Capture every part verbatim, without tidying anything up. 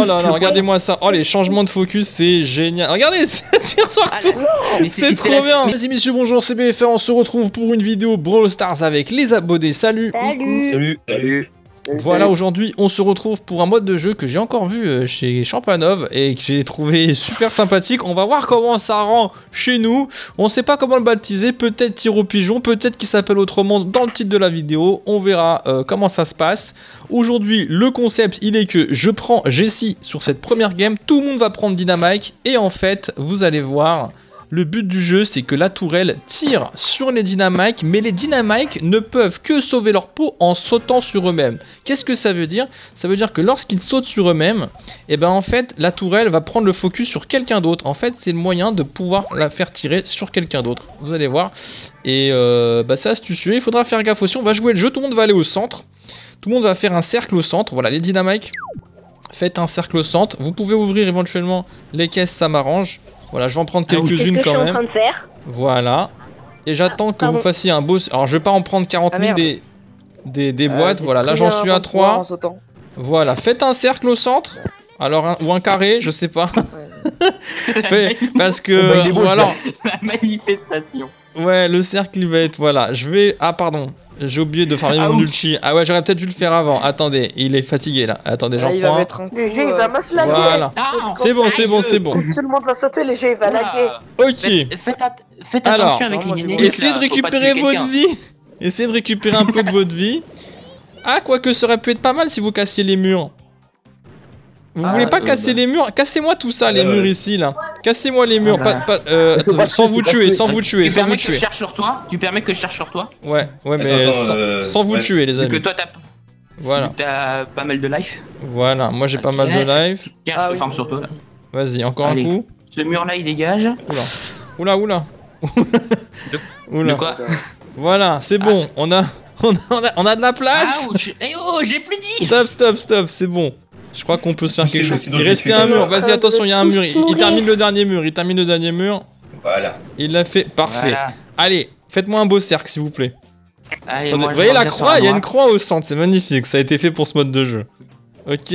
là là, regardez-moi ça. Oh, les changements de focus, c'est génial. Regardez, ça tire partout. C'est trop bien. Vas-y, messieurs, bonjour, c'est B F R. On se retrouve pour une vidéo Brawl Stars avec les abonnés. Salut. Salut. Salut. Salut. Voilà, aujourd'hui, on se retrouve pour un mode de jeu que j'ai encore vu chez Champanov et que j'ai trouvé super sympathique. On va voir comment ça rend chez nous. On sait pas comment le baptiser, peut-être tir au pigeon, peut-être qu'il s'appelle autrement dans le titre de la vidéo. On verra euh, comment ça se passe. Aujourd'hui, le concept, il est que je prends Jessie sur cette première game. Tout le monde va prendre Dynamike et en fait, vous allez voir... Le but du jeu, c'est que la tourelle tire sur les Dynamike, mais les Dynamike ne peuvent que sauver leur peau en sautant sur eux-mêmes. Qu'est-ce que ça veut dire? Ça veut dire que lorsqu'ils sautent sur eux-mêmes, et ben en fait, la tourelle va prendre le focus sur quelqu'un d'autre. En fait, c'est le moyen de pouvoir la faire tirer sur quelqu'un d'autre. Vous allez voir. Et euh, bah, c'est astucieux. Il faudra faire gaffe aussi. On va jouer le jeu. Tout le monde va aller au centre. Tout le monde va faire un cercle au centre. Voilà, les Dynamike. Faites un cercle au centre. Vous pouvez ouvrir éventuellement les caisses, ça m'arrange. Voilà, je vais en prendre quelques-unes quand même. En train de faire. Voilà. Et j'attends que Pardon. vous fassiez un beau... Alors, je vais pas en prendre quarante mille Ah, des, des, des Euh, boîtes. Voilà, là, j'en suis à trois. trois. Voilà, faites un cercle au centre. Alors, un, ou un carré, je sais pas. Fait- parce que... Oh, bah, il est beau, ou le alors... La manifestation. Ouais, le cercle, il va être... Voilà, je vais... Ah, pardon. J'ai oublié de farmer Ah, mon ouf. ulti. Ah ouais, j'aurais peut-être dû le faire avant. Attendez, il est fatigué, là. Attendez, j'en il va prends un. mettre un coup. Le jeu, il euh, va masslaguer. Voilà. Ah, C'est bon, c'est bon, c'est bon. Tout le monde va sauter, le jeu, il va laguer. Ok. Faites, faites at- faites Alors, attention avec non, les moi, nénéniques, Essayez de là, faut pas récupérer tuer votre quelqu'un. vie. Essayez de récupérer un peu de votre vie. Ah, quoique ça aurait pu être pas mal si vous cassiez les murs. Vous Ah, voulez pas euh, casser bah. les murs? Cassez-moi tout ça, les Ouais, murs ouais. ici, là. Cassez-moi les murs, Ah, pas, pas, euh, Faut pas sans tuer, vous faut pas tuer, tuer. sans vous tuer, Tu sans vous permets que je tuer. cherche sur toi Tu permets que je cherche sur toi Ouais, ouais, mais Attends, sans, euh, sans vous ouais. tuer, les Vu que amis. toi t'as Voilà, t'as pas mal de life. voilà. Moi, j'ai pas Ok. mal de life. Tiens, Ah je te oui. farm sur toi. Vas-y, encore Allez. un coup. Ce mur là il dégage. Oula, oula. De Oula. quoi Voilà, c'est bon. On a, on a, on a de la place. Ouch. Eh oh, j'ai plus dit. Stop, stop, stop, c'est bon. Je crois qu'on peut se faire Poussez, quelque chose. poussez, Il donc, restait je un vais mur. faire Vas-y, attention, il y a un mur. Il, il Mourir. termine le dernier mur. Il termine le dernier mur. Voilà. Il l'a fait. Parfait. Voilà. Allez, faites-moi un beau cercle, s'il vous plaît. Allez, Attendez, moi, vous je voyez la reviens sur croix? Il y a une droite. croix au centre. C'est magnifique. Ça a été fait pour ce mode de jeu. Ok.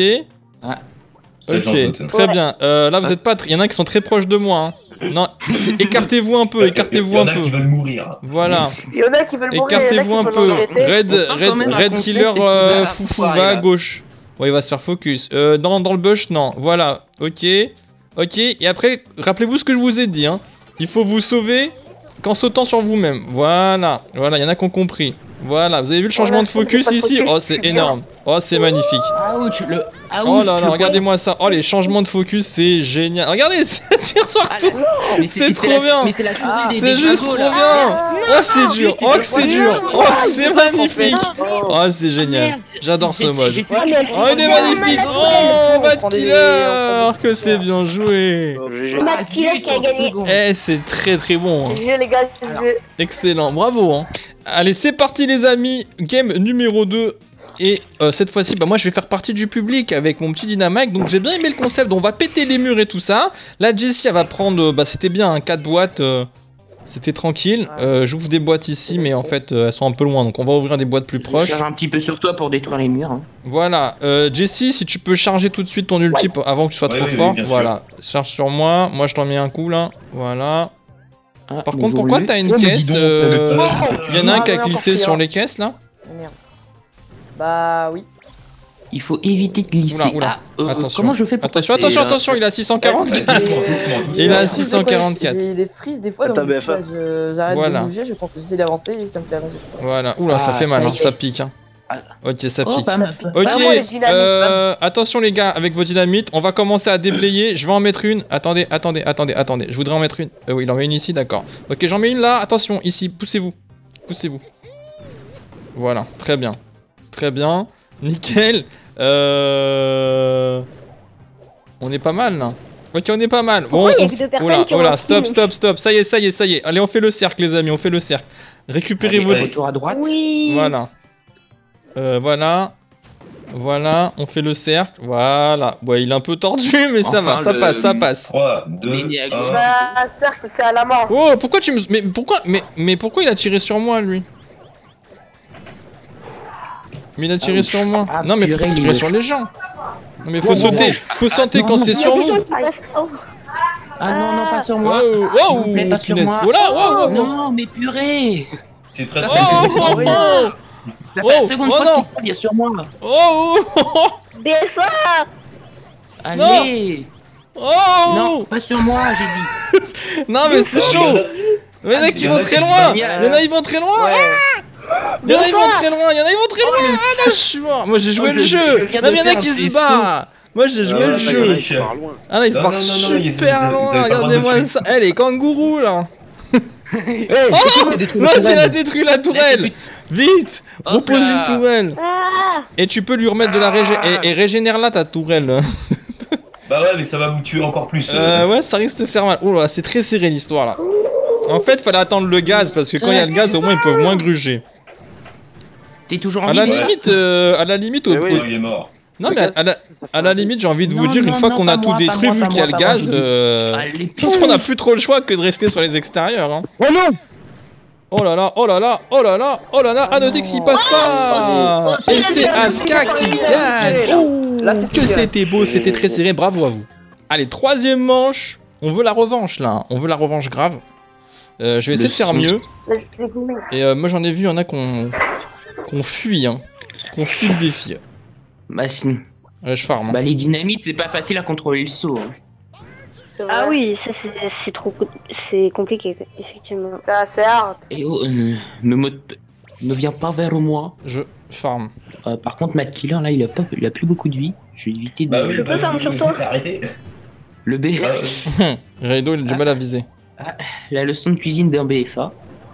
Ça, j'en Ok. doute. Très Ouais. bien. Euh, là, vous êtes pas. tr- Il y en a qui sont très proches de moi. hein. Non, c'est- écartez-vous un peu. Écartez-vous Il y un en a peu. qui veulent mourir. Voilà. Il y en a qui veulent mourir, il y en a qui Écartez-vous un veulent peu. arrêter. Red, On sent Red, quand même un Red concept Killer, qui euh, va foufou, foirer, va à là. gauche. Ouais, il va se faire focus. Euh, dans, dans le bush, non. Voilà. Ok. Ok. Et après, rappelez-vous ce que je vous ai dit. Hein. Il faut vous sauver qu'en sautant sur vous-même. Voilà. Voilà, il y en a qui ont compris. Voilà, vous avez vu le changement là, de je trouve que focus pas de ici? focus, Oh, je c'est suis bien. énorme. Oh, c'est magnifique. Ouch, le. Ah, Oh ouch, là le là, point. regardez-moi ça. Oh, les changements de focus, c'est génial. Regardez, ça tire Ah, partout. là. Mais C'est trop la- bien. Mais c'est la souris Ah, des- C'est des juste trop dragons, bien. là. Oh, c'est dur. Oh, que c'est dur. Oh, que c'est magnifique. Oh, c'est génial. Merde. J'adore ce J'ai- mode. j'ai fait- Ouais, mais- Oh, il est Ouais, magnifique. ouais, Oh, on Bad prend des- Killer. on prend des- Que c'est bien joué. C'est Bad Killer qui a gagné. Eh, c'est très très bon. hein. Je les gars, je... Excellent. Bravo. Hein. Allez, c'est parti les amis. Game numéro deux. Et euh, cette fois-ci, bah, moi je vais faire partie du public avec mon petit Dynamike. Donc j'ai bien aimé le concept. Donc, on va péter les murs et tout ça. Là, Jessie, elle va prendre. Bah, c'était bien, hein, quatre boîtes. euh, C'était tranquille. Euh, J'ouvre des boîtes ici, mais en fait, euh, elles sont un peu loin. Donc, on va ouvrir des boîtes plus Je proches. charge un petit peu sur toi pour détruire les murs. hein. Voilà. Euh, Jessie, si tu peux charger tout de suite ton ulti pour- avant que tu sois Ouais, trop oui, oui, fort. bien sûr. Voilà. Charge sur moi. Moi, je t'en mets un coup là. Voilà. Ah, Par mais contre, ils ont pourquoi lu. t'as une Oh, mais dis caisse donc, euh, c'est le puzzle. Il y en a un Ah, qui a ouais, encore glissé pris, sur hein. les caisses là. Merde. Bah oui. Il faut éviter de glisser. Oula, oula. Ah, euh, Attention. Comment je fais pour Attention, passer, attention, là attention, il a six cent Ouais, quarante-quatre. doucement, doucement, Il a doucement. six cent quarante-quatre. J'ai des frises des fois, Ah, donc t'as B F A. bah, je- j'arrête Voilà. de bouger, je compte j'essaie d'avancer et ça me fait avancer. Voilà. Oula, ça Ah, fait mal, ça hein, y est. ça pique. Hein. Ah. Ok, ça Oh, pique. pas mal. Ok, Vraiment, les dynamites, euh, attention les gars, avec vos dynamites, on va commencer à déblayer. Je vais en mettre une. Attendez, attendez, attendez, attendez. Je voudrais en mettre une. Euh, oui, il en met une ici, d'accord. Ok, j'en mets une là. Attention, ici, poussez-vous. Poussez-vous. Voilà, très bien. Très bien. Nickel. Euh... On est pas mal là. Ok, on est pas mal. Bon, Pourquoi il y a on... que deux personnes Oula, qui ont oula, un stop, skill stop, stop. Ça y est, ça y est, ça y est. Allez, on fait le cercle, les amis, on fait le cercle. Récupérez Allez, votre. retour à droite. Oui. Voilà. Euh, voilà. Voilà, on fait le cercle. Voilà. Ouais, il est un peu tordu, mais ça Enfin, va, ça le- passe, ça passe. trois, deux, On est né à gauche. un. Bah, cercle, c'est à la mort. Oh, pourquoi tu me. Mais pourquoi, mais, mais pourquoi il a tiré sur moi, lui? Mais il a tiré Ah, sur moi. ah, non, mais purée, tu il tirer est- sur les gens. Non mais faut sauter, faut sauter quand c'est sur vous. Ah non, non, pas sur moi. Wow, S'il wow, vous plaît, pas sur punaise. moi. Oh là, wow, wow, wow. Non, mais purée. C'est très Oh, très oh, difficile. oh, oh. Ça fait la Oh, seconde oh fois non. qu'il tape, il y a sur moi. Oh, oh, B F A. Allez. oh. Non, pas sur moi, j'ai dit. Non mais c'est chaud. Il y en a qui vont très loin. Il y en a ils vont très loin. Ouais. Il y en a ils vont très loin. Il y en a ils vont très loin. Ah non, je suis mort. Moi j'ai joué Oh, le je- jeu. je viens Non de mais il y en a faire qui un se faisceau. barrent. Moi j'ai joué Ah, le ouais, jeu. ouais, Je pars loin. Ah non, il se Non, part non, non, non, il- super vous avez- vous loin. avez pas le droit de Regardez-moi tuer. ça. Eh les kangourous là. Hey, Oh, c'est qui qui a détruit la l'autre il a tourelle détruit la tourelle. Vite, Hop repose là. une tourelle. Ah. Et tu peux lui remettre de la régé... Et, et régénère là ta tourelle. Bah ouais, mais ça va vous tuer encore plus. Euh, ouais, ça risque de faire mal. Oh là, c'est très serré l'histoire là. En fait, fallait attendre le gaz parce que quand il y a le gaz, au moins ils peuvent moins gruger. T'es toujours en À la vie. Ouais. limite, euh, à la limite, au... Eh oui. Oh, il est mort. non mais à, à la, à la limite, j'ai envie de vous Non, dire une non, fois non, qu'on a pas tout moi, pas détruit, moi, vu pas qu'il y a moi, le pas moi, gaz, je dis. euh... Allez, de toute façon, on n'a plus trop le choix que de rester sur les extérieurs. Hein. Oh non! Oh là là, oh là là, oh là là, oh là là, à noter que s'il passe pas. Et c'est Aska qui gagne. Oh, Là, c'est que serré. c'était beau, c'était très serré, bravo à vous. Allez, troisième manche, on veut la revanche là, hein. On veut la revanche grave. Euh, je vais essayer Le de faire son. mieux. C'est combien? Et euh, moi j'en ai vu, il y en a qu'on qu'on fuit, hein. Qu'on fuit le défi. Bah, si- Ouais, je farm. Hein. bah, les dynamites, c'est pas facile à contrôler le saut. hein. C'est vrai. Ah oui, ça c'est c'est trop co- c'est compliqué effectivement. C'est assez hard. Et oh, euh, ne, me... ne viens pas vers moi. Je farm. Euh, par contre, Matt Killer, là, il a, pas... il a plus beaucoup de vie. Je vais éviter de... Bah oui, Je bah peux faire oui, sur oui, toi. arrêtez. Le B. Ouais. Raido, il a du mal à viser. La leçon de cuisine d'un B F A.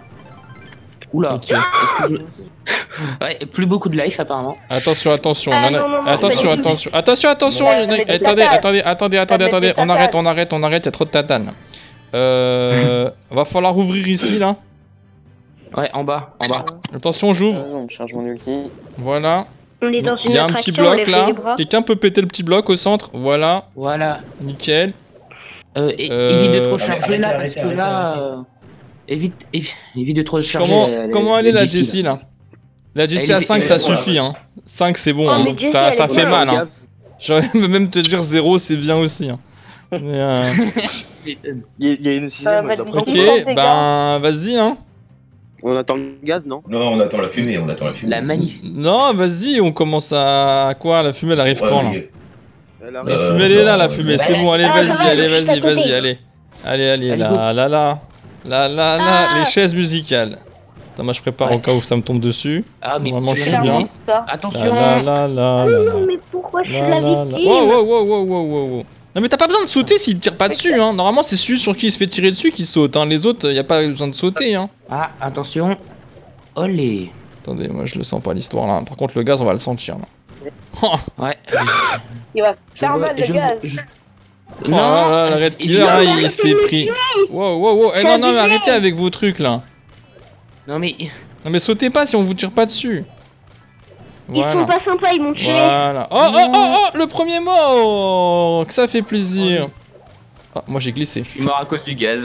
Oula. Ok. Est-ce que je- Ouais, plus beaucoup de life apparemment. Attention, attention, Ah, il y en a- non, non, non, attention, pas du tout. attention, attention, attention, Non, il y en a- mais des attendez, tatanes. attendez, attendez, attendez, mais attendez, des on tatanes. arrête, on arrête, on arrête, il y a trop de tatanes. Euh, va falloir ouvrir ici, là. Ouais, en bas, en bas. Attention, j'ouvre, On charge mon ulti. voilà. On est dans une Il y a un petit attraction, on bloc lève là, les bras. quelqu'un peut péter le petit bloc au centre, voilà, Voilà. nickel. Euh, et- Euh, évite de trop arrêtez, charger là, arrêtez, parce que là... arrêtez, euh, Évite, évi- évite de trop charger. Comment, la- la- comment elle est la Jessie, Jessie là La Jessie Elle à est- cinq elle- ça voilà. suffit, hein. cinq c'est bon, Oh, hein. mais Jessie, ça, elle ça est fait bien, mal, Le hein. gaz, J'aurais même te dire zéro c'est bien aussi. Hein. Mais, euh, euh, Il y, a- il y a une sixième, bah, je dois disons- préciser. ok, ben vas-y, hein. On attend le gaz, non? Non, non, on attend la fumée, on attend la fumée. La manif. Non, vas-y, on commence à quoi? La fumée elle arrive Ouais, quand là? mais- Elle La arrive. Euh, fumée elle est là, la non, fumée, euh, c'est bon, allez, Ah, vas-y, ça va, allez, je suis vas-y, à côté. vas-y, allez. Allez, allez, Allez, là, go. là, là. Là, là, là, Ah. les chaises musicales. Attends, moi je prépare Ouais. au cas où ça me tombe dessus. Ah, mais Vraiment, je tu suis vas bien. voir. Ça. Là, Attention. là, là, là, là, là. Mais pourquoi je suis Là, la là, là. victime? Wow, wow, wow, wow, wow, wow, wow. Non mais t'as pas besoin de sauter s'il tire pas dessus, hein. Normalement c'est celui sur qui il se fait tirer dessus qui saute, hein. Les autres, y a pas besoin de sauter, hein. Ah, attention. Olé. Attendez, moi je le sens pas l'histoire là. Par contre le gaz on va le sentir là. Ouais. Il va Je faire vois- mal le je- gaz. je- Oh là là, le Red il- Killer là, il- il s'est pris. Wow, wow, wow. Eh C'est non, non, mais abusé. arrêtez avec vos trucs là. Non mais... Non mais sautez pas si on vous tire pas dessus. Ils sont Voilà. pas sympas, ils m'ont tué. Voilà. Oh, oh, oh, oh, le premier mort. Que ça fait plaisir. Ah, moi j'ai glissé. Je suis mort à cause du gaz.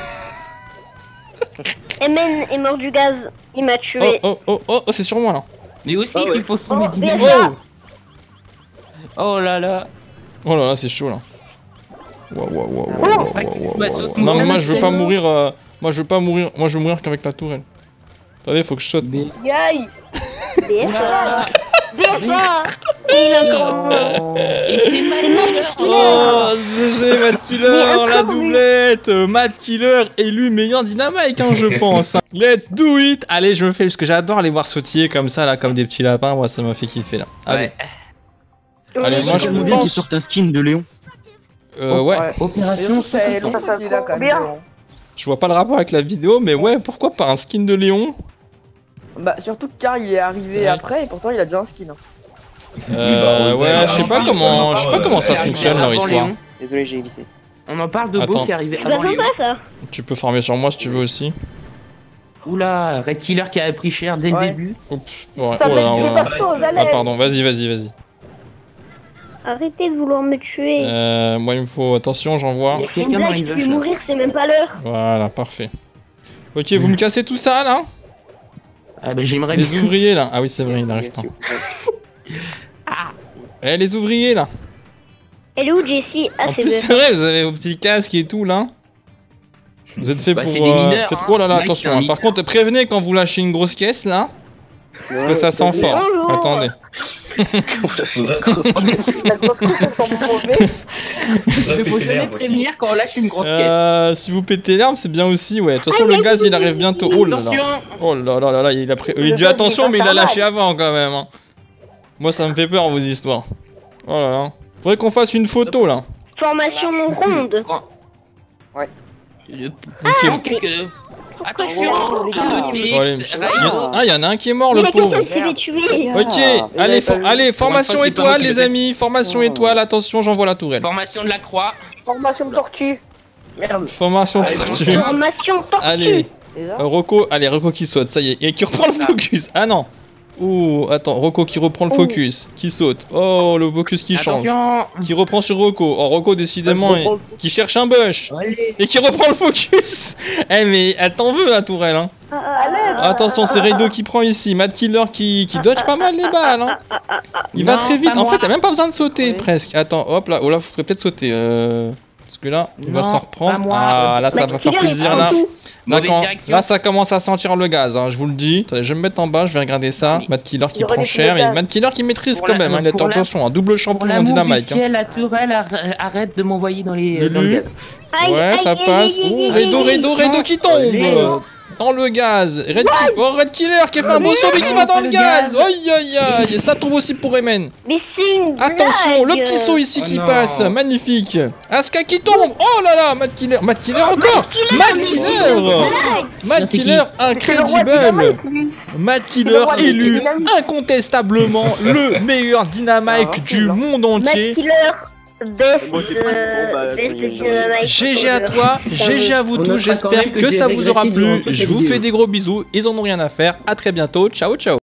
Emen est mort du gaz, il m'a Oh, tué. oh, oh, oh, oh, c'est sur moi là. Mais aussi, Ah ouais. il faut se Oh, mettre mais dynamique. ça- Oh là là. Oh là là, c'est chaud là. Wow, wow, wow, wow, Oh, wow, fuck. wow, wow, Bah, wow, saute wow. Non mais moi je veux pas maintenant. mourir. euh, Moi je veux pas mourir. Moi je veux mourir qu'avec la tourelle. Attendez, faut que je saute. Mais... Yaï. B F A, Oula. B F A. Il a encore. Et c'est Matt Killer. Oh, C G, Matt Killer, Mais encore la lui. doublette. euh, Matt Killer élu meilleur dynamite, hein, je pense. hein. Let's do it. Allez, je me fais parce que j'adore les voir sautiller comme ça là, comme des petits lapins. Moi, ça m'a fait kiffer là. Allez, Ouais. allez, moi je J'aimerais me bien qu'il pense. sorte un skin de Léon. Euh, ouais. Opération. C'est Ça, ça là quand court même. bien. Léon. Je vois pas le rapport avec la vidéo, mais ouais, pourquoi pas un skin de Léon. Bah, surtout que Car il est arrivé Ouais. après et pourtant il a déjà un skin. hein. Euh, bah, on ouais, sait, je sais on pas en comment, parle, je sais pas comment euh, ça elle fonctionne arrive leur avant histoire. Léon. Désolé, j'ai glissé. On en parle de Beau Attends. qui est arrivé C'est pas avant Léon. sympa ça. Tu peux farmer sur moi si tu veux aussi. Oula, Red Killer qui a pris cher dès Ouais. le début. Oups. Ouais, Ça oh là fait là, que ouais. ça se pose, Ah allez. pardon, vas-y, vas-y, vas-y. Arrêtez de vouloir me tuer. Euh, moi il me faut attention, j'envoie. Il y a C'est une quelqu'un dans blague, les je vaches vais là. mourir, c'est même pas l'heure. Voilà, parfait. Ok, vous me cassez tout ça là? Ah bah j'aimerais Les bien. ouvriers là. Ah oui, c'est vrai, il n'arrive pas. Ah, Eh, les ouvriers là. Elle est où, Jessie? Ah, En c'est plus, vrai. c'est vrai, vous avez vos petits casques et tout là. Vous êtes fait Bah, pour. c'est des euh, mineurs, faites- hein. Oh là là, Mec, attention. c'est un hein. Par mineur. contre, prévenez quand vous lâchez une grosse caisse là. Parce que ça sent fort. Bonjour. Attendez. Faudrait, La grosse coupe, on sent mauvais. faudrait Il faut péter jamais l'herbe aussi. prévenir quand on lâche une grosse caisse. Euh, si vous pétez l'herbe, c'est bien aussi, ouais. De toute façon, le gaz il arrive bientôt. Oh là là. Attention. Oh là là là là, il a pré... Le il dit gaz, il attention, va mais il a faire lâché mal. avant quand même. hein. Moi, ça me fait peur vos histoires. Oh là là. Faudrait qu'on fasse une photo là. Formation non ronde. Prends. Ouais. Je Ok. prends quelques... Attention, Oh, les gars. deux Bon, allez, textes, il y a- rayon. Ah, il y en a un qui est mort, Il y le a quelqu'un pauvre. qui s'est fait tuer. Ok, Ah, allez, il for- avait pas vu. allez, Pour formation une fois, c'est pas étoile, moi qui les le fais. amis. Formation Oh. étoile, attention, j'envoie la tourelle. Formation de la croix. Formation de tortue. Merde. Formation Allez, tortue. Formation tortue. Allez, Déjà euh, Rocco, allez, Rocco qui saute, ça y est, et qui reprend le focus. Ah non. Ouh, attends, Rocco qui reprend le Ouh. focus, qui saute. Oh, le focus qui change. Attention. Qui reprend sur Rocco. Oh, Rocco, décidément, Vas-y, il- reprends qui cherche un bush. Allez. Et qui reprend le focus. Eh, mais elle t'en veut, la tourelle, hein. Allez. Attention, c'est Raido qui prend ici. Mad Killer qui, qui dodge pas mal les balles, hein. Il va Non, très vite. pas En moi. fait, t'as même pas besoin de sauter, Oui. presque. Attends, hop là. Oh là, vous pourrez peut-être sauter. Euh... Parce que là, il va Non, s'en pas reprendre. moi. Ah, là, ça Mad va faire Killer, il plaisir, prend là. tout. Là, Mauvaise quand- direction. là, ça commence à sentir le gaz, hein, je vous le dis. Attendez, je vais me mettre en bas, je vais regarder ça. Oui. Mad Killer qui Il y aura prend des cher. petits Et gaz. Mad Killer qui maîtrise Pour quand la- même. Hein, il est pour la- attention, un double Pour champion en l'amour du dynamite. Hein. ciel, la tourelle, arr- arrête de m'envoyer dans les Lulu. dans le gaz. Aïe, Ouais, aïe, ça aïe, passe. aïe, aïe, Oh, aïe, Raido, aïe, Raido, aïe. Raido qui tombe Allez. dans le gaz. Red, Ki- oh, Red Killer qui a fait un beau saut mais qui va dans le gaz. Aïe aïe aïe. Et ça tombe aussi pour Emen. Mais c'est une Attention, le blague. petit saut ici Oh qui non. passe. Magnifique. Aska qui tombe. Oh là là, Mad Killer. Mad Killer encore. Mad Killer. Mad C'est qui Killer C'est le roi incredible. Dynamite, lui. Mad le Killer roi des élu dynamites. incontestablement le meilleur dynamite Ah, du c'est monde Mad entier. Killer, best, Moi, j'ai pas- euh, bon, bah, best attends, dynamite. G G à toi, G G à vous On tous, notera quand j'espère même que que j'ai ça vous aura régressé durant plu. toute Je la vous vidéo. fais des gros bisous, ils en ont rien à faire. À très bientôt, ciao ciao.